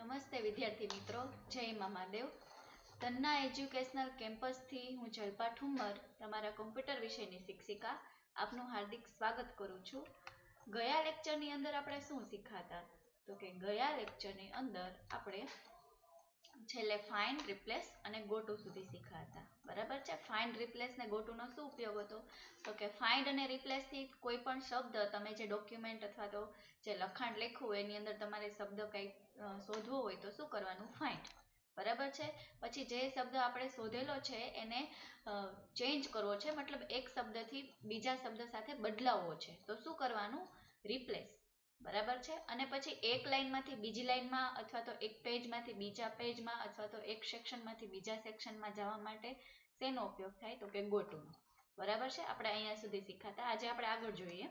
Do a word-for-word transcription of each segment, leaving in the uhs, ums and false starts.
નમસ્તે વિદ્યાર્થી મિત્રો, જય મહાદેવ. તન્ના એજ્યુકેશનલ કેમ્પસથી હું જલ્પા ઠુમ્મર, તમારા કોમ્પ્યુટર વિષયની શિક્ષિકા, આપનું હાર્દિક સ્વાગત કરું છું. ગયા લેક્ચરની અંદર આપણે શું શીખાતા? તો કે ગયા લેક્ચરની અંદર આપણે છેલ્લે ફાઇન્ડ, રિપ્લેસ અને ગોટુ સુધી શીખાતા. બરાબર છે. ફાઇન્ડ, રિપ્લેસ ને ગોટુનો શું ઉપયોગ હતો? તો કે ફાઇન્ડ અને રિપ્લેસ થી કોઈ પણ શબ્દ તમે જે ડોક્યુમેન્ટ અથવા તો જે લખાણ લખ્યું હોય એની અંદર તમારે શબ્દ કઈ શોધવો હોય તો શું કરવાનું? ફાઇન્ડ. બરાબર છે. પછી જે શબ્દ આપણે શોધેલો છે એને ચેન્જ કરવો છે, મતલબ એક શબ્દથી બીજા શબ્દ સાથે બદલાવવો છે, તો શું કરવાનું? રિપ્લેસ. બરાબર છે. અને પછી એક લાઈનમાંથી બીજી લાઈનમાં અથવા તો એક પેજમાંથી બીજા પેજમાં અથવા તો એક સેક્શનમાંથી બીજા સેક્શનમાં જવા માટે શેનો ઉપયોગ થાય? તો કે ગોટુનો. બરાબર છે. આપણે અહીંયા સુધી શીખાતા. આજે આપણે આગળ જોઈએ.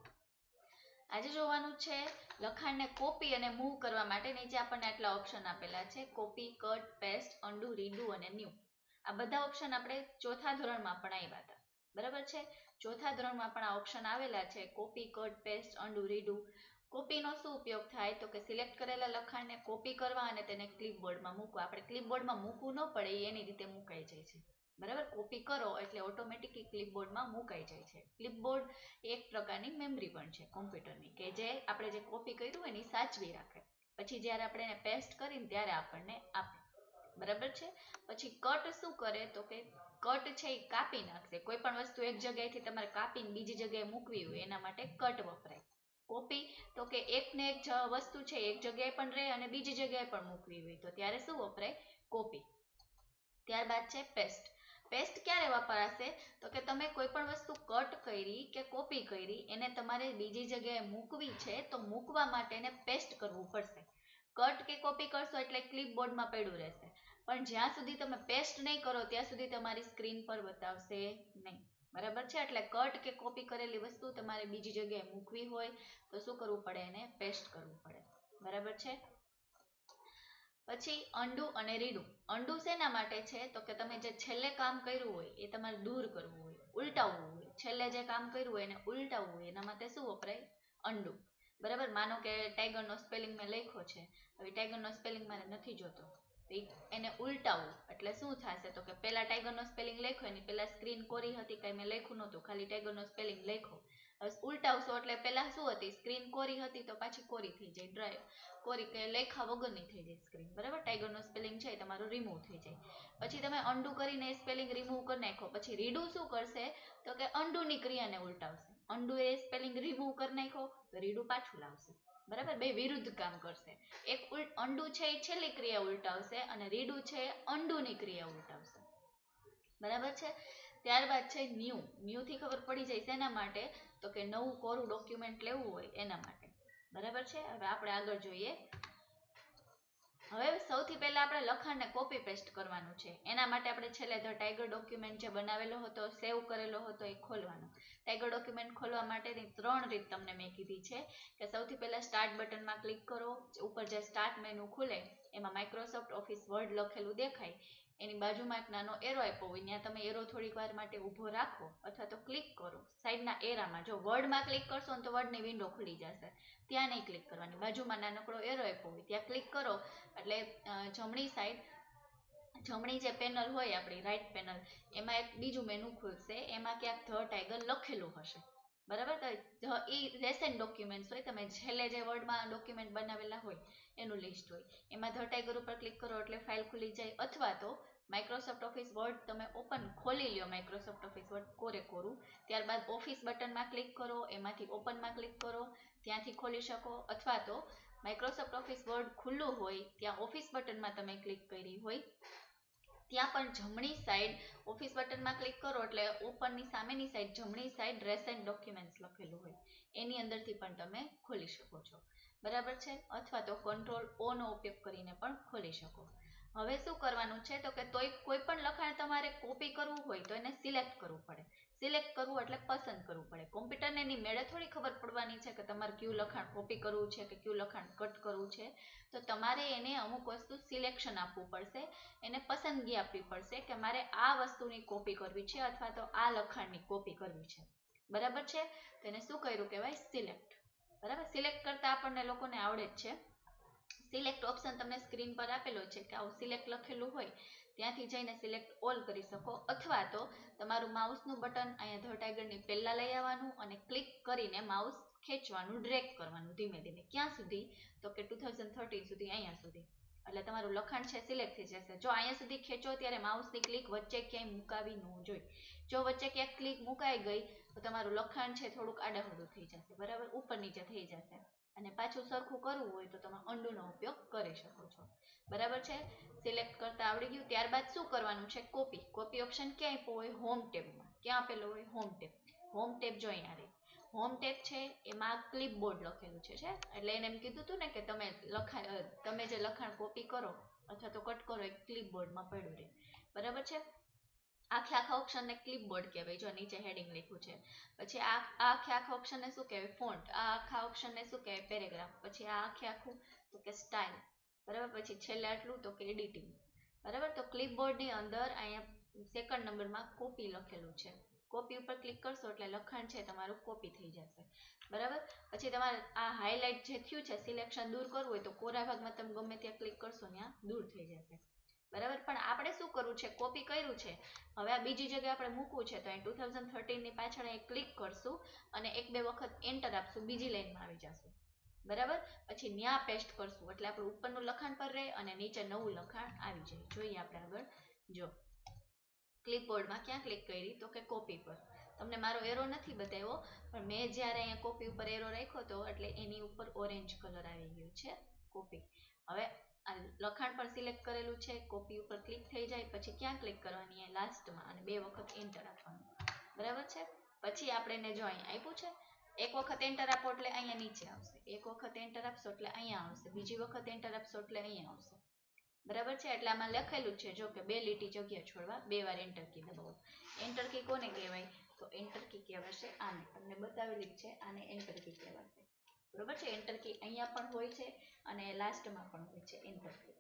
આજે જોવાનું છે લખાણને કોપી અને મૂવ કરવા માટે. નીચે આપણને આટલા ઓપ્શન આપેલા છે: copy, cut, paste, undo, redo અને ન્યૂ. આ બધા ઓપ્શન આપણે ચોથા ધોરણમાં પણ આવ્યા હતા. બરાબર છે. ચોથા ધોરણમાં પણ આ ઓપ્શન આવેલા છે: copy, cut, paste, undo, redo. કોપીનો શું ઉપયોગ થાય? તો કે સિલેક્ટ કરેલા લખાણને કોપી કરવા અને તેને ક્લિપબોર્ડમાં મૂકવા. આપણે ક્લિપબોર્ડમાં મૂકવું ન પડે એની રીતે મુકાઈ જાય છે. બરાબર. કોપી કરો એટલે ઓટોમેટિકલી ક્લિપબોર્ડમાં મુકાઈ જાય છે. ક્લિપબોર્ડ એક પ્રકારની મેમરી પણ છે કોમ્પ્યુટરની, કે જે આપણે જે કોપી કર્યું એની સાચવી રાખે. પછી જ્યારે આપણે એને પેસ્ટ કરીને ત્યારે આપણને આપે. બરાબર છે. પછી કટ શું કરે? તો કે કટ છે એ કાપી નાખશે. કોઈ પણ વસ્તુ એક જગ્યાએથી તમારે કાપીને બીજી જગ્યાએ મૂકવી હોય એના માટે કટ વપરાય. કોપી તો કે એક ને એક વસ્તુ છે એક જગ્યાએ પણ રહે અને બીજી જગ્યાએ પણ મૂકવી હોય તો ત્યારે શું વપરાય? કોપી. ત્યારબાદ છે પેસ્ટ. પેસ્ટ ક્યારે વપરાશે? તો કે તમે કોઈ પણ વસ્તુ કટ કરી કે કોપી કરી એને તમારે બીજી જગ્યાએ મૂકવી છે તો મૂકવા માટે એને પેસ્ટ કરવું પડશે. કટ કે કોપી કરશો એટલે ક્લિપબોર્ડમાં પડ્યું રહેશે, પણ જ્યાં સુધી તમે પેસ્ટ નહીં કરો ત્યાં સુધી તમારી સ્ક્રીન પર બતાવશે નહીં. બરાબર છે. એટલે કટ કે કોપી કરેલી વસ્તુ તમારે બીજી જગ્યાએ મૂકવી હોય તો શું કરવું પડે? એને પેસ્ટ કરવું પડે. બરાબર છે. પછી અન્ડુ અને રીડુ. અન્ડુ શેના માટે છે? તો કે તમે જે છેલ્લે કામ કર્યું હોય એ તમારે દૂર કરવું હોય, ઉલટાવવું હોય. છેલ્લે જે કામ કર્યું હોય એને ઉલટાવવું હોય, એના માટે શું વપરાય? અન્ડુ. બરાબર. માનો કે ટાઈગરનો સ્પેલિંગ મેં લખ્યો છે, હવે ટાઈગરનો સ્પેલિંગ મારે નથી જોતો, એને ઉલટાવવું એટલે શું થશે? તો કે પેલા ટાઈગરનો સ્પેલિંગ લખ્યો એની પેલા સ્ક્રીન કોરી હતી, કઈ મેં લખ્યું નહોતું, ખાલી ટાઈગરનો સ્પેલિંગ લખ્યો. હવે ઉલટાવશો એટલે પેલા શું હતી? સ્ક્રીન કોરી હતી તો પાછી કોરી થઈ જાય, ડ્રાય કોરી કે લેખા વગરની થઈ જાય સ્ક્રીન. બરાબર. ટાઈગરનો સ્પેલિંગ છે તમારો રિમૂવ થઈ જાય. પછી તમે અન્ડુ કરીને એ સ્પેલિંગ રિમૂવ કરી નાખો. પછી રીડુ શું કરશે? તો કે અન્ડુની ક્રિયાને ઉલટાવશે. અન્ડુ એ સ્પેલિંગ રિમૂવ કરી નાખો તો રીડુ પાછું લાવશે. બરાબર. બે વિરુદ્ધ કામ કરશે. એક અન્ડુ છે એ છેલ્લી ક્રિયા ઉલટાવશે અને રીડુ છે અન્ડુની ક્રિયા ઉલટાવશે. બરાબર છે. ત્યારબાદ છે ન્યૂ. ન્યૂ થી ખબર પડી જાય શેના માટે? તો કે નવું કોરું ડોક્યુમેન્ટ લેવું હોય એના માટે. બરાબર છે. હવે આપણે આગળ જોઈએ. હવે સૌથી પહેલા આપણે લખાણને કોપી પેસ્ટ કરવાનું છે. એના માટે આપણે છેલ્લે ધ ટાઈગર ડોક્યુમેન્ટ જે બનાવેલો હતો, સેવ કરેલો હતો એ ખોલવાનો. ટાઈગર ડોક્યુમેન્ટ ખોલવા માટેની ત્રણ રીત તમને મેં કીધી છે કે સૌથી પહેલા સ્ટાર્ટ બટનમાં ક્લિક કરો. ઉપર જે સ્ટાર્ટ મેનુ ખુલે એમાં માઇક્રોસોફ્ટ ઓફિસ વર્ડ લખેલું દેખાય, એની બાજુમાં એક નાનો એરો આપ્યો હોય, ત્યાં તમે એરો થોડીક વાર માટે ઊભો રાખો અથવા તો ક્લિક કરો સાઈડના એરામાં. જો વર્ડમાં ક્લિક કરશો ને તો વર્ડની વિન્ડો ખુલી જશે, ત્યાં નહીં ક્લિક કરવાની. બાજુમાં નાનકડો એરો આપ્યો હોય ત્યાં ક્લિક કરો એટલે જમણી સાઈડ જમણી જે પેનલ હોય આપણી રાઈટ પેનલ, એમાં એક બીજું મેનુ ખુલશે, એમાં ક્યાંક ધ ટાઈગર લખેલું હશે. બરાબર. તો એ રેસેન્ટ ડોક્યુમેન્ટ હોય, તમે છેલ્લે જે વર્ડમાં ડોક્યુમેન્ટ બનાવેલા હોય એનું લિસ્ટ હોય, એમાં ધ ટાઈગર ઉપર ક્લિક કરો એટલે ફાઇલ ખુલી જાય. અથવા તો માઇક્રોસોફ્ટ ઓફિસ વર્ડ તમે ઓપન ખોલી લ્યો, માઇક્રોસોફ્ટ ઓફિસ વર્ડ કોરે કોરું, ત્યારબાદ ઓફિસ બટનમાં ક્લિક કરો, એમાંથી ઓપનમાં ક્લિક કરો, ત્યાંથી ખોલી શકો. અથવા તો માઇક્રોસોફ્ટ ઓફિસ વર્ડ ખુલ્લું હોય ત્યાં ઓફિસ બટનમાં તમે ક્લિક કરી હોય ત્યાં પણ જમણી સાઈડ ઓફિસ બટનમાં ક્લિક કરો એટલે ઓપનની સામેની સાઈડ જમણી સાઈડ રેસેન્ટ ડોક્યુમેન્ટ્સ લખેલું હોય એની અંદરથી પણ તમે ખોલી શકો છો. બરાબર છે. અથવા તો કંટ્રોલ ઓ નો ઉપયોગ કરીને પણ ખોલી શકો. હવે શું કરવાનું છે? તો કે તોય કોઈ પણ લખાણ તમારે કોપી કરવું હોય તો એને સિલેક્ટ કરવું પડે. સિલેક્ટ કરવું એટલે પસંદ કરવું પડે. કોમ્પ્યુટરને એની મેળે થોડી ખબર પડવાની છે કે તમારે કયું લખાણ કોપી કરવું છે કે કયું લખાણ કટ કરવું છે. તો તમારે એને અમુક વસ્તુ સિલેક્શન આપવું પડશે, એને પસંદગી આપવી પડશે કે મારે આ વસ્તુની કોપી કરવી છે અથવા તો આ લખાણની કોપી કરવી છે. બરાબર છે. તો એને શું કર્યું કહેવાય? સિલેક્ટ. બરાબર. સિલેક્ટ કરતા આપણને લોકોને આવડે જ છે. સિલેક્ટ ઓપ્શન તમને સ્ક્રીન પર આપેલો છે કે આવું સિલેક્ટ લખેલું હોય ત્યાંથી જઈને સિલેક્ટ ઓલ કરી શકો, અથવા તો તમારું માઉસનું બટન અહીંયા ધ ટાઈગરની પહેલા લઈ આવવાનું અને ક્લિક કરીને માઉસ ખેંચવાનું, ડ્રેગ કરવાનું ધીમે ધીમે. ક્યાં સુધી? તો કે ટુ થાઉઝન્ડ થર્ટીન સુધી, અહીંયા સુધી. એટલે તમારું લખાણ છે સિલેક્ટ થઈ જશે. જો અહીંયા સુધી ખેંચો ત્યારે માઉસની ક્લિક વચ્ચે ક્યાંય મુકાવી ન જોઈએ. જો વચ્ચે ક્યાંક ક્લિક મુકાઈ ગઈ તો તમારું લખાણ છે થોડુંક આડાહડું થઈ જશે, બરાબર, ઉપર નીચે થઈ જશે. અને પાછું સરખું કરવું હોય તો તમે અન્ડુનો ઉપયોગ કરી શકો છો, બરાબર છે. સિલેક્ટ કરતા આવડી ગયું. ત્યારબાદ શું કરવાનું છે? કોપી. કોપી ઓપ્શન ક્યાં આપ્યો હોય? હોમ ટેબમાં. ક્યાં આપેલો હોય? Home tab. હોમ ટેબ જો અહીંયા રહી. હોમ ટેબ છે એમાં ક્લિપબોર્ડ લખેલું છે, છે એટલે એને એમ કીધું હતું ને કે તમે લખા તમે જે લખાણ કોપી કરો અથવા તો કટ કરો એ ક્લિપબોર્ડમાં પડ્યું રહે, બરાબર છે. આખે આખા ઓપ્શનને ક્લિપબોર્ડ કહેવાય. જો નીચે હેડિંગ લખ્યું છે. પછી આ આખે આખા ઓપ્શનને શું કહેવાય? ફોન્ટ. આ આખા ઓપ્શનને શું કહેવાય? પેરેગ્રાફ. પછી આ આખે આખું તો કે સ્ટાઇલ, બરાબર. પછી છેલ્લે આટલું તો કે એડિટિંગ, બરાબર. તો ક્લિપબોર્ડની અંદર અહીંયા સેકન્ડ નંબરમાં કોપી લખેલું છે. કોપી ઉપર ક્લિક કરશો એટલે લખાણ છે તમારું કોપી થઈ જશે, બરાબર. પછી તમારે આ હાઇલાઇટ જે થયું છે સિલેક્શન દૂર કરવું હોય તો કોરા ભાગમાં તમે ગમે ત્યાં ક્લિક કરશો ત્યાં દૂર થઈ જશે, બરાબર. પણ આપણે શું કરવું છે? કોપી કર્યું છે, હવે આ બીજી જગ્યાએ આપણે મૂકવું છે તો અહીં ટુ થાઉઝન્ડ થર્ટીનની પાછળ અહીં ક્લિક કરશું અને એક બે વખત એન્ટર આપશું, બીજી લાઈનમાં આવી જશું, બરાબર. પછી ન્યા પેસ્ટ કરશું એટલે આપણું ઉપરનું લખાણ પર રહે અને નીચે નવું લખાણ આવી જાય. જોઈએ આપણે આગળ. જો ક્લિપબોર્ડમાં ક્યાં ક્લિક કરી? તો કે કોપી પર. તમને મારો એરો નથી બતાવ્યો પણ મેં જ્યારે અહીંયા કોપી ઉપર એરો રાખ્યો હતો એટલે એની ઉપર ઓરેન્જ કલર આવી ગયો છે, કોપી. હવે આ લખાણ પણ સિલેક્ટ કરેલું છે, કોપી ઉપર ક્લિક થઈ જાય પછી ક્યાં ક્લિક કરવાની? લાસ્ટમાં, અને બે વખત એન્ટર આપવાનું, બરાબર છે. પછી આપણે એને જો અહીં આપ્યું છે, એક વખત એન્ટર આપો એટલે અહીંયા નીચે આવશે, એક વખત એન્ટર આપશો એટલે અહીંયા આવશે, બીજી વખત એન્ટર આપશો એટલે અહીંયા આવશે, બરાબર છે. એટલે આમાં લખેલું છે જો કે બે લીટી જગ્યા છોડવા બે વાર એન્ટર કી દબાવો. એન્ટર કી કોને કહેવાય? તો એન્ટર કી કહેવાશે આને. તમને બતાવેલી છે, આને એન્ટર કી કહેવાશે, બરોબર છે. એન્ટર કી અહીંયા પણ હોય છે અને લાસ્ટમાં પણ હોય છે એન્ટર કી.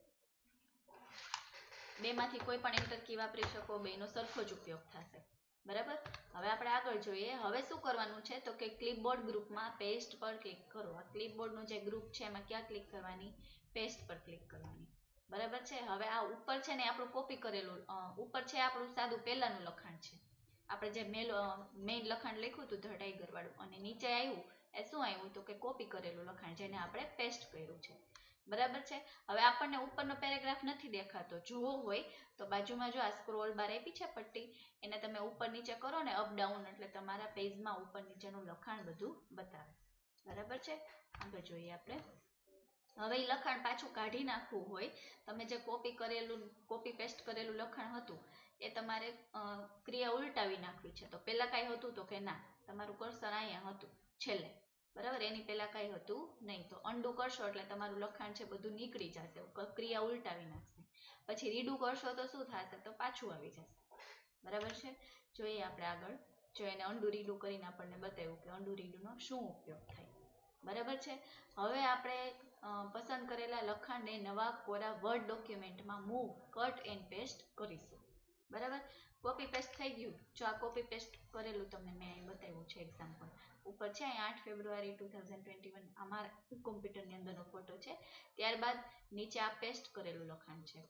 બેમાંથી કોઈ પણ એન્ટર કી વાપરી શકો, બેનો સરખો જ ઉપયોગ થશે, બરાબર. હવે આપણે આગળ જોઈએ. હવે શું કરવાનું છે? તો કે ક્લિપબોર્ડ ગ્રુપમાં પેસ્ટ પર ક્લિક કરો. આ ક્લિપબોર્ડનું જે ગ્રુપ છે એમાં ક્યાં ક્લિક કરવાની? પેસ્ટ પર ક્લિક કરવાની, બરાબર છે. હવે આ ઉપર છે ને આપણું કોપી કરેલું, ઉપર છે આપણું સાદું પહેલાનું લખાણ છે, આપણે જે મેલ મેઇન લખાણ લખ્યું હતું ધ ટાઈગર વાળું, અને નીચે આવ્યું એ શું આવ્યું? તો કે કોપી કરેલું લખાણ જેને આપણે પેસ્ટ કર્યું છે, બરાબર છે. હવે આપણને ઉપરનો પેરેગ્રાફ નથી દેખાતો, જોવો હોય તો બાજુમાં જો આ સ્ક્રોલ બાર આપી છે પટ્ટી, એને તમે ઉપર નીચે કરો ને અપ ડાઉન એટલે તમારા પેજમાં ઉપર નીચેનું લખાણ બધું બતાવે, બરાબર છે. આગળ જોઈએ આપણે. હવે એ લખાણ પાછું કાઢી નાખવું હોય, તમે જે કોપી કરેલું કોપી પેસ્ટ કરેલું લખાણ હતું એ તમારે ક્રિયા ઉલટાવી નાખવી છે. તો પહેલા કાંઈ હતું? તો કે ના, તમારું કર્સર અહીંયા હતું છેલ્લે, બરાબર. એની પહેલા કાંઈ હતું નહીં. તો અન્ડુ કરશો એટલે તમારું લખાણ છે બધું નીકળી જશે, ક્રિયા ઉલટાવી નાખશે. પછી રીડુ કરશો તો શું થશે? તો પાછું આવી જશે, બરાબર છે. જોઈએ આપણે આગળ. જો એને અન્ડુ રીડુ કરીને આપણને બતાવ્યું કે અન્ડુ રીડુનો શું ઉપયોગ થાય, બરાબર છે. હવે આપણે પસંદ કરેલા લખાણને નવા કોરા વર્ડ ડોક્યુમેન્ટમાં મૂવ, કટ એન્ડ પેસ્ટ કરીશું, બરાબર. કોપી પેસ્ટ થઈ ગયું. જો આ કોપી પેસ્ટ કરેલું તમને મેં અહીં બતાવ્યું છે એક્ઝામ્પલ ઉપર છે, અહીં આઠ February two thousand twenty one અમારા કોમ્પ્યુટરની અંદરનો ફોટો છે. ત્યારબાદ નીચે આ પેસ્ટ કરેલું લખાણ છે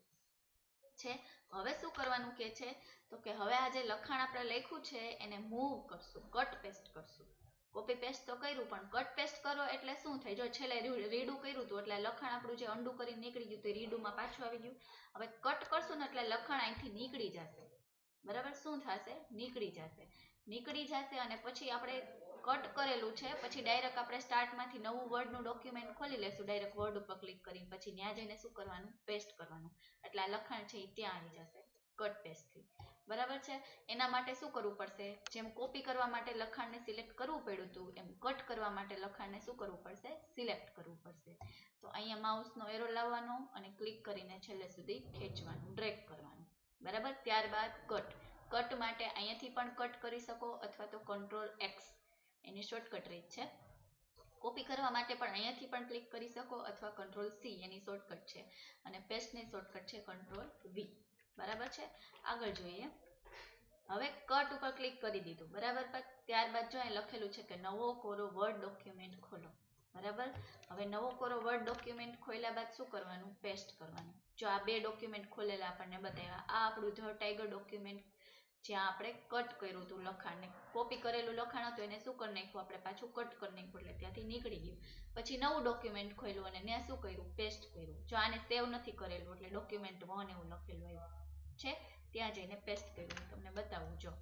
છે હવે શું કરવાનું કે છે? તો કે હવે આ જે લખાણ આપણે લખ્યું છે એને મૂવ કરશું, કટ પેસ્ટ કરશું. કોપી પેસ્ટ તો કર્યું પણ કટ પેસ્ટ કરો એટલે શું થાય? જો છેલ્લે રીડું કર્યું હતું એટલે લખાણ આપણું જે અન્ડુ કરીને નીકળી ગયું તો રીડુમાં પાછું આવી ગયું. હવે કટ કરશું ને એટલે લખાણ અહીંથી નીકળી જશે, બરાબર. શું થશે? નીકળી જશે, નીકળી જશે અને પછી આપણે કટ કરેલું છે પછી ડાયરેક્ટ આપણે સ્ટાર્ટમાંથી નવું વર્ડનું ડોક્યુમેન્ટ ખોલી લેશું, ડાયરેક્ટ વર્ડ ઉપર ક્લિક કરીને પછી ત્યાં જઈને શું કરવાનું? પેસ્ટ કરવાનું. એટલે આ લખાણ છે એ ત્યાં આવી જશે કટ પેસ્ટથી, બરાબર છે. એના માટે શું કરવું પડશે? જેમ કોપી કરવા માટે લખાણને સિલેક્ટ કરવું પડ્યું હતું એમ કટ કરવા માટે લખાણને શું કરવું પડશે? સિલેક્ટ કરવું પડશે. તો અહીંયા માઉસનો એરો લાવવાનો અને ક્લિક કરીને છેલ્લે સુધી ખેંચવાનું, ડ્રેગ કરવાનું, બરાબર. ત્યારબાદ કટ. કટ માટે અહીંયાથી પણ કટ કરી શકો અથવા તો કંટ્રોલ એક્સ એની શોર્ટકટ રીત છે. કોપી કરવા માટે પણ અહીંયાથી પણ ક્લિક કરી શકો અથવા કંટ્રોલ સી એની શોર્ટકટ છે, અને પેસ્ટની શોર્ટકટ છે કંટ્રોલ વી, બરાબર છે. આગળ જોઈએ. હવે કટ ઉપર ક્લિક કરી દીધું, બરાબર. ત્યારબાદ જો અહીં લખેલું છે કે નવો કોરો વર્ડ ડોક્યુમેન્ટ ખોલો, બરાબર. હવે નવો કોરો વર્ડ ડોક્યુમેન્ટ ખોલ્યા બાદ શું કરવાનું? પેસ્ટ કરવાનું. જો આ બે ડોક્યુમેન્ટ ખોલેલા આપણને બતાવ્યા. આ આપણું ધ ટાઈગર ડોક્યુમેન્ટ જ્યાં આપણે કટ કર્યું હતું લખાણને, કોપી કરેલું લખાણ હતું એને શું કરી નાખ્યું આપણે? પાછું કટ કરી નાખ્યું, એટલે ત્યાંથી નીકળી ગયું. પછી નવું ડોક્યુમેન્ટ ખોલ્યું અને ત્યાં શું કર્યું? પેસ્ટ કર્યું. જો આને સેવ નથી કરેલું એટલે ડોક્યુમેન્ટ વન એવું લખેલું આવ્યું છે, ત્યાં જઈને પેસ્ટ કર્યું. હું તમને બતાવું. જો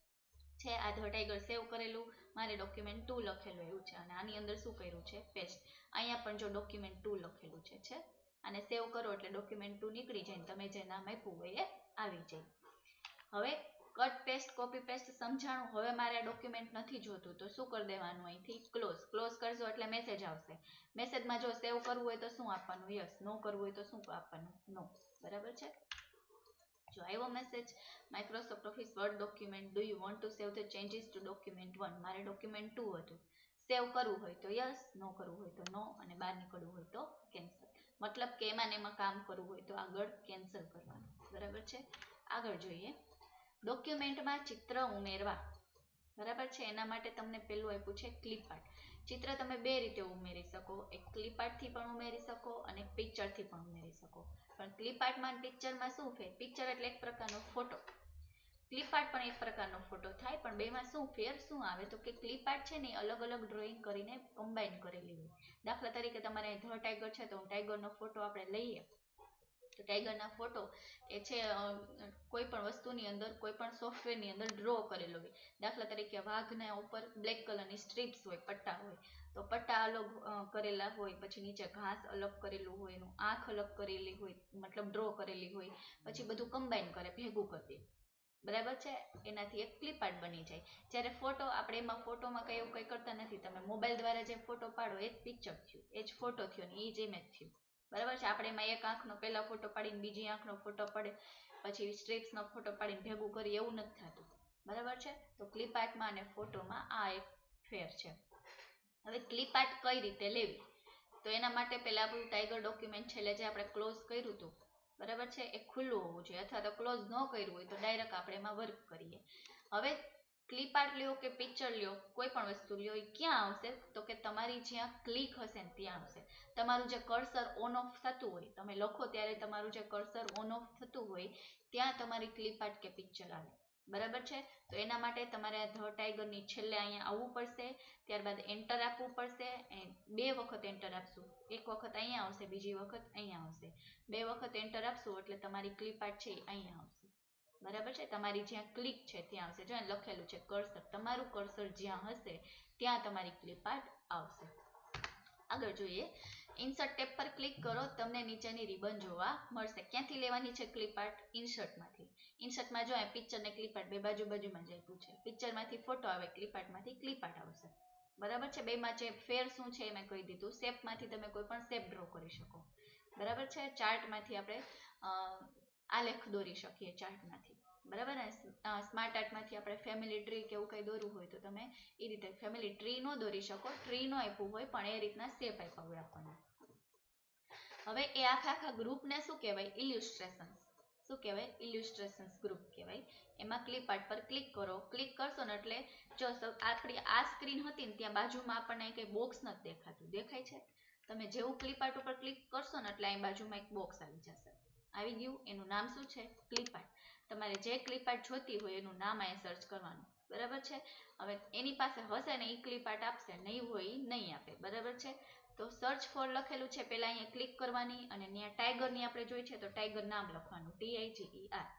છે આ ધ ટાઈગર સેવ કરેલું, મારે ડોક્યુમેન્ટ ટુ લખેલું એવું છે, અને આની અંદર શું કર્યું છે? પેસ્ટ. અહીંયા પણ જો ડોક્યુમેન્ટ ટુ લખેલું છે છે આને સેવ કરો એટલે ડોક્યુમેન્ટ ટુ નીકળી જાય, તમે જે નામ આપ્યું હોય એ આવી જાય. હવે કટ પેસ્ટ કોપી પેસ્ટ સમજાણું. હવે મારે આ ડોક્યુમેન્ટ નથી જોતું તો શું કરી દેવાનું? અહીંથી ક્લોઝ. ક્લોઝ કરશો એટલે મેસેજ આવશે. મેસેજમાં જો સેવ કરવું હોય તો શું આપવાનું? યસ. નો કરવું હોય તો શું આપવાનું? નો. બરાબર છે. જો આવ્યો message, Microsoft Office Word document, do you want to save the changes to document one. મારે ડોક્યુમેન્ટ ટુ હતું. સેવ કરવું હોય તો યસ, નો કરવું હોય તો નો, અને બહાર નીકળવું હોય તો કેન્સલ. મતલબ કે એમાં ને એમાં કામ કરવું હોય તો આગળ કેન્સલ કરવાનું. બરાબર છે. આગળ જોઈએ. ડોક્યુમેન્ટમાં ચિત્ર ઉમેરવા. બરાબર છે. એના માટે તમને પેલું આપ્યું છે ક્લિપ આર્ટ. ચિત્ર તમે બે રીતે ઉમેરી શકો. એક ક્લિપ આર્ટથી પણ ઉમેરી શકો અને એક પિક્ચરથી પણ ઉમેરી શકો. પણ ક્લિપ આર્ટમાં અને પિક્ચરમાં શું ફેર? પિક્ચર એટલે એક પ્રકારનો ફોટો, ક્લિપ આર્ટ પણ એક પ્રકારનો ફોટો થાય, પણ બેમાં શું ફેર શું આવે? તો કે ક્લિપ આર્ટ છે ને અલગ અલગ ડ્રોઈંગ કરીને કમ્બાઈન કરેલી હોય. દાખલા તરીકે તમારે ધ ટાઈગર છે તો ટાઈગરનો ફોટો આપણે લઈએ તો ટાઈગરના ફોટો એ છે કોઈ પણ વસ્તુની અંદર, કોઈ પણ સોફ્ટવેરની અંદર ડ્રો કરેલો હોય. દાખલા તરીકે વાઘના ઉપર બ્લેક કલરની સ્ટ્રીપ્સ હોય, પટ્ટા હોય, તો પટ્ટા અલગ કરેલા હોય, પછી નીચે ઘાસ અલગ કરેલું હોય, એનું આંખ અલગ કરેલી હોય, મતલબ ડ્રો કરેલી હોય, પછી બધું કમ્બાઈન કરે, ભેગું કરી દે. બરાબર છે. એનાથી એક ક્લિપ આર્ટ બની જાય. જ્યારે ફોટો, આપણે એમાં ફોટોમાં કઈ એવું કંઈ કરતા નથી. તમે મોબાઈલ દ્વારા જે ફોટો પાડો એ જ પિક્ચર થયું, એ જ ફોટો થયો ને એ જ ઇમેજ થયું. બરાબર છે. આપણે એમાં એક આંખનો પહેલા ફોટો પાડીને બીજી આંખનો ફોટો પડે, પછી સ્ટ્રીપ્સનો ફોટો પાડીને ભેગું કરી, એવું નથી થતું. બરાબર છે. તો ક્લિપ આર્ટમાં અને ફોટોમાં આ એક ફેર છે. હવે ક્લિપ આર્ટ કઈ રીતે લેવી? તો એના માટે પહેલા આપણું ટાઈગર ડોક્યુમેન્ટ છેલ્લે જે આપણે ક્લોઝ કર્યું હતું, બરાબર છે, એ ખુલ્લું હોવું જોઈએ, અથવા તો ક્લોઝ ન કર્યું હોય તો ડાયરેક્ટ આપણે એમાં વર્ક કરીએ. હવે ક્લિપ આર્ટ લ્યો કે પિક્ચર લ્યો, કોઈ પણ વસ્તુ લ્યો, એ ક્યાં આવશે? તો કે તમારી જ્યાં ક્લિક હશે ને ત્યાં આવશે. તમારું જે કર્સર ઓન ઓફ થતું હોય, તમે લખો ત્યારે તમારું જે કર્સર ઓન ઓફ થતું હોય ત્યાં તમારી ક્લિપ આર્ટ કે પિક્ચર આવે. બરાબર છે. તો એના માટે તમારે ધ ટાઈગરની છેલ્લે અહીંયા આવવું પડશે, ત્યારબાદ એન્ટર આપવું પડશે. બે વખત એન્ટર આપશું, એક વખત અહીંયા આવશે, બીજી વખત અહીંયા આવશે. બે વખત એન્ટર આપશું એટલે તમારી ક્લિપ આર્ટ છે અહીંયા આવશે. બરાબર છે. તમારી જ્યાં ક્લિક છે ત્યાં આવશે. જો લખેલું છે કર્સર, તમારું કર્સર જ્યાં હશે ત્યાં તમારી ક્લિપ આર્ટ આવશે. આગળ જોઈએ. ઇન્સર્ટ ટેબ પર ક્લિક કરો, તમને નીચેની રિબન જોવા મળશે. ક્યાંથી લેવાની છે ક્લિપ આર્ટ? ઇન્સર્ટમાંથી. ઇન્સર્ટમાં જો પિક્ચર ને ક્લિપ આર્ટ બે બાજુ બાજુમાં જ આપ્યું છે. પિક્ચરમાંથી ફોટો આવે, ક્લિપ આર્ટમાંથી ક્લિપ આર્ટ આવશે. બરાબર છે. બેમાં જે ફેર શું છે એ મેં કહી દીધું. શેપમાંથી તમે કોઈ પણ શેપ ડ્રો કરી શકો. બરાબર છે. ચાર્ટમાંથી આપણે આલેખ દોરી શકીએ ચાર્ટમાંથી. બરાબર ને. સ્માર્ટ આર્ટમાંથી આપણે ફેમિલી ટ્રી કે એવું કંઈ દોરવું હોય તો તમે એ રીતે ફેમિલી ટ્રી ન દોરી શકો, ટ્રી ન આપ્યું હોય પણ એ રીતના શેપ આપ્યા હોય આપણને. હવે એ આખા આખા ગ્રુપને શું કહેવાય? ઇલ્યુસ્ટ્રેશન્સ. શું કહેવાય? ઇલ્યુસ્ટ્રેશન્સ ગ્રુપ કહેવાય. એમાં ક્લિપ આર્ટ પર ક્લિક કરો. ક્લિક કરશો ને એટલે જો આપણી આ સ્ક્રીન હતી ને ત્યાં બાજુમાં આપણને કંઈ બોક્સ નથી દેખાતું, દેખાય છે? તમે જેવું ક્લિપ આર્ટ ઉપર ક્લિક કરશો ને એટલે અહીં બાજુમાં એક બોક્સ આવી જશે. આવી ગયું. એનું નામ શું છે? Clip art. તમારે જે ક્લિપ આર્ટ જોતી હોય એનું નામ અહીંયા સર્ચ કરવાનું. બરાબર છે. હવે એની પાસે હશે ને એ ક્લિપ આર્ટ આપશે, નહીં હોય એ નહીં આપે. બરાબર છે. તો સર્ચ ફોર લખેલું છે, પહેલા અહીંયા ક્લિક કરવાની અને ત્યાં ટાઈગરની આપણે જોઈ છે તો ટાઈગર નામ લખવાનું, T I G E R.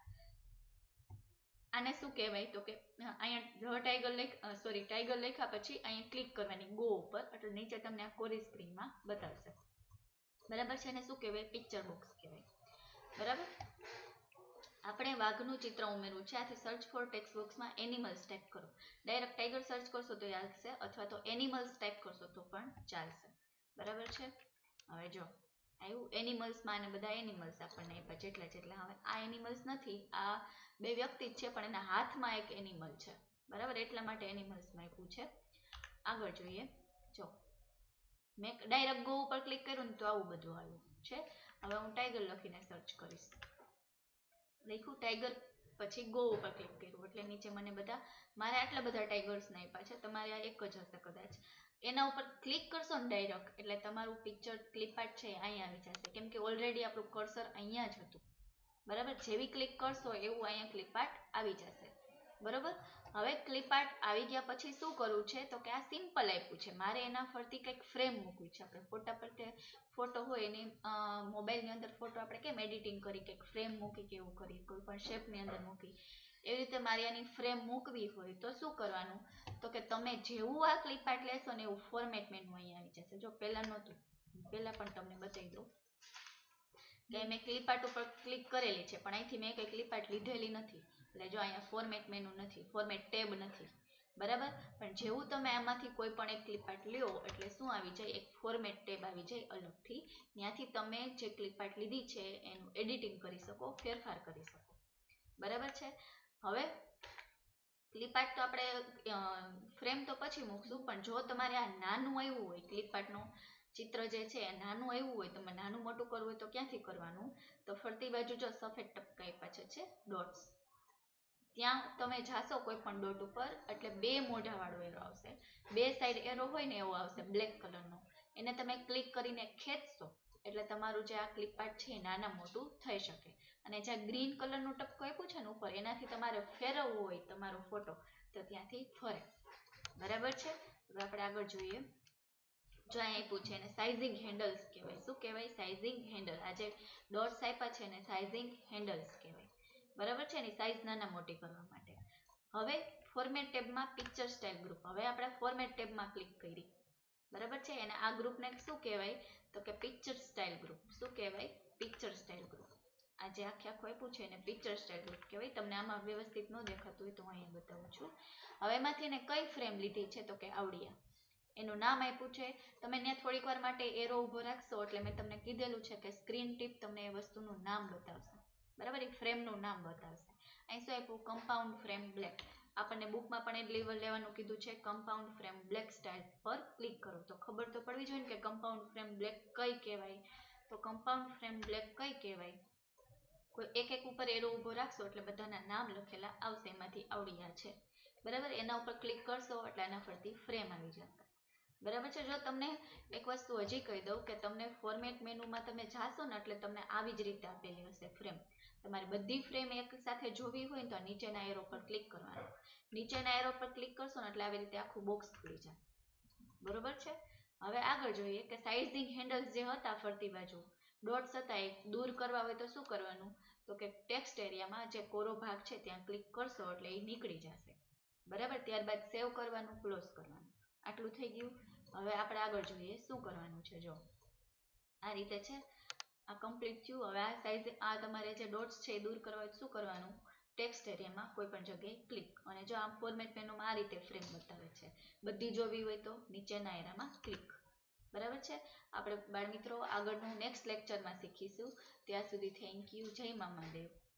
આને શું કહેવાય? તો કે અહીંયા ધ ટાઈગર લખ સોરી ટાઈગર લખ્યા પછી અહીંયા ક્લિક કરવાની ગો ઉપર, એટલે નીચે તમને આ કોરી સ્ક્રીનમાં બતાવશે. બરાબર છે. એને શું કહેવાય? પિક્ચર બોક્સ કહેવાય. બરાબર. આપણે વાઘનું ચિત્ર ઉમેરવું છે. આથી સર્ચ ફોર ટેક્સ્ટ બોક્સમાં એનિમલ્સ ટાઈપ કરો. ડાયરેક્ટ ટાઈગર સર્ચ કરશો તો ચાલશે, અથવા તો એનિમલ્સ ટાઈપ કરશો તો પણ ચાલશે. બરાબર છે. હવે જો આવ્યું એનિમલ્સમાં, અને બધા એનિમલ્સ આપણને આપ્યા જેટલા જેટલા. હવે આ એનિમલ્સ નથી, આ બે વ્યક્તિ જ છે, પણ એના હાથમાં એક એનિમલ છે. બરાબર. એટલા માટે એનિમલ્સમાં આપ્યું છે. આગળ જોઈએ. જો મેં ડાયરેક્ટ ગો ઉપર ક્લિક કર્યું ને તો આવું બધું આવ્યું છે. હવે હું ટાઈગર લખીને સર્ચ કરીશ. લખ્યું ટાઈગર, પછી ગો ઉપર ક્લિક કર્યું એટલે નીચે મને બધા, મારે આટલા બધા ટાઈગર્સ ના આપ્યા છે, તમારે આ એક જ હશે કદાચ. એના ઉપર ક્લિક કરશો ને ડાયરેક્ટ એટલે તમારું પિક્ચર ક્લિપ આર્ટ છે અહીંયા આવી જશે, કેમ કે ઓલરેડી આપણું કર્સર અહીંયા જ હતું, બરાબર. જેવી ક્લિક કરશો એવું અહીંયા ક્લિપ આર્ટ આવી જશે, બરાબર. હવે ક્લિપ આર્ટ આવી ગયા પછી શું કરવું છે તો કે આ સિમ્પલ આપ્યું છે, મારે એના ફરતી કંઈક ફ્રેમ મૂકવી છે. આપણે ફોટા પર ફોટો હોય એની મોબાઈલની અંદર ફોટો આપણે કેમ એડિટિંગ કરી કંઈક ફ્રેમ મૂકી કે એવું કરીએ, કોઈ પણ શેપની અંદર મૂકી, એવી રીતે મારે આની ફ્રેમ મૂકવી હોય તો શું કરવાનું તો કે તમે જેવું આ ક્લિપ આર્ટ લેશો ને એવું ફોર્મેટ મેનુ અહીંયા આવી જશે. જો પહેલા નહોતું, પહેલા પણ તમને બતાવી દઉં કે મેં ક્લિપ આર્ટ ઉપર ક્લિક કરેલી છે, પણ અહીંથી મેં કંઈ ક્લિપ આર્ટ લીધેલી નથી, એટલે જો અહીંયા ફોર્મેટ મેનુ નથી, ફોર્મેટ ટેબ નથી, બરાબર. પણ જેવું તમે આમાંથી કોઈ પણ એક ક્લિપ આર્ટ લ્યો એટલે શું આવી જાય, એક ફોર્મેટ ટેબ આવી જાય અલગથી, ત્યાંથી તમે જે ક્લિપ આર્ટ લીધી છે એનું એડિટિંગ કરી શકો, ફેરફાર કરી શકો, બરાબર છે. હવે ક્લિપ આર્ટ તો આપણે ફ્રેમ તો પછી મૂકશું, પણ જો તમારે આ નાનું આવ્યું હોય ક્લિપ આર્ટનું ચિત્ર જે છે એ નાનું આવ્યું હોય, તમે નાનું મોટું કરવું હોય તો ક્યાંથી કરવાનું તો ફરતી બાજુ જો સફેદ ટપકા પાછળ છે ડોટ્સ, ત્યાં તમે જાશો કોઈ પણ ડોટ ઉપર એટલે બે મોઢા વાળો એરો આવશે, બે સાઈડ એરો હોય ને એવો આવશે બ્લેક કલરનો, એને તમે ક્લિક કરીને ખેંચશો એટલે તમારું જે આ ક્લિપ આર્ટ છે એ નાના મોટું થઈ શકે. અને જ્યાં ગ્રીન કલરનું ટપકું આપ્યું છે ને ઉપર, એનાથી તમારે ફેરવવું હોય તમારો ફોટો તો ત્યાંથી ફરે, બરાબર છે. હવે આપણે આગળ જોઈએ, જો અહીં આપ્યું છે એને સાઇઝિંગ હેન્ડલ્સ કહેવાય. શું કહેવાય? Sizing handle. આ જે ડોટ્સ આપ્યા છે એને સાઇઝિંગ હેન્ડલ્સ કહેવાય, બરાબર છે. એની સાઇઝ નાના મોટી કરવા માટે. હવે ફોર્મેટ ટેબમાં પિક્ચર સ્ટાઇલ ગ્રુપ, હવે આપણે ફોર્મેટ ટેબમાં ક્લિક કરી, બરાબર છે. અને આ ગ્રુપને શું કહેવાય તો કે પિક્ચર સ્ટાઇલ ગ્રુપ. શું કહેવાય? Picture style group. આ જે આખે આખું આપ્યું છે એને પિક્ચર સ્ટાઇલ ગ્રુપ કહેવાય. તમને આમાં વ્યવસ્થિત ન દેખાતું હોય તો હું અહીંયા બતાવું છું. હવે એમાંથી એને કઈ ફ્રેમ લીધી છે તો કે આવડિયા, એનું નામ આપ્યું છે. તમે ત્યાં થોડીક વાર માટે એરો ઊભો રાખશો એટલે મેં તમને કીધેલું છે કે સ્ક્રીન ટીપ તમને એ વસ્તુનું નામ બતાવશે, બરાબર, એ ફ્રેમનું નામ બતાવશે. અહીં શું આપ્યું? Compound frame black. આપણને બુકમાં પણ એ લેવલ લેવાનું કીધું છે. કમ્પાઉન્ડ ફ્રેમ બ્લેક સ્ટાઇલ પર ક્લિક કરો તો ખબર તો પડવી જોઈએ ને કે કમ્પાઉન્ડ ફ્રેમ બ્લેક કઈ કહેવાય. તો કમ્પાઉન્ડ ફ્રેમ બ્લેક કઈ કહેવાય, કોઈ એક એક ઉપર એરો ઊભો રાખશો એટલે બધાના નામ લખેલા આવશે, એમાંથી આવડિયા છે, બરાબર. એના ઉપર ક્લિક કરશો એટલે એના પરથી ફ્રેમ આવી જશે, બરાબર છે. જો તમને એક વસ્તુ હજી કહી દઉં કે તમને ફોર્મેટ મેનુમાં તમે જાશો ને એટલે તમને આવી જ રીતે આપેલી હશે ફ્રેમ. તમારે બધી ફ્રેમ એક સાથે જોવી હોય ને તો નીચેના એરો પર ક્લિક કરવાનું, નીચેના એરો પર ક્લિક કરશો ને એટલે આવી રીતે આખું બોક્સ ખુલી જાય, બરોબર છે. હવે આગળ જોઈએ કે સાઇઝિંગ હેન્ડલ્સ જે હતા ફરતી બાજુ ડોટ્સ હતા એ દૂર કરવા હોય તો શું કરવાનું તો કે ટેક્સ્ટ એરિયામાં જે કોરો ભાગ છે ત્યાં ક્લિક કરશો એટલે એ નીકળી જશે, બરાબર. ત્યારબાદ સેવ કરવાનું, ક્લોઝ કરવાનું. આટલું થઈ ગયું. હવે આપણે આગળ જોઈએ શું કરવાનું છે. જો આ રીતે છે, આ કમ્પ્લીટ થયું. હવે આ સાઈઝ આ તમારે જે ડોટ્સ છે એ દૂર કરવા હોય શું કરવાનું, ટેક્સ્ટ એરિયામાં કોઈ પણ જગ્યાએ ક્લિક, અને જો આમ ફોર્મેટ મેનુમાં આ રીતે ફ્રેમ બતાવે છે, બધી જોવી હોય તો નીચેના એરામાં ક્લિક, બરાબર છે. આપણે બાળમિત્રો આગળનું નેક્સ્ટ લેક્ચરમાં શીખીશું. ત્યાં સુધી થેન્ક યુ. જય મા મહાદેવ.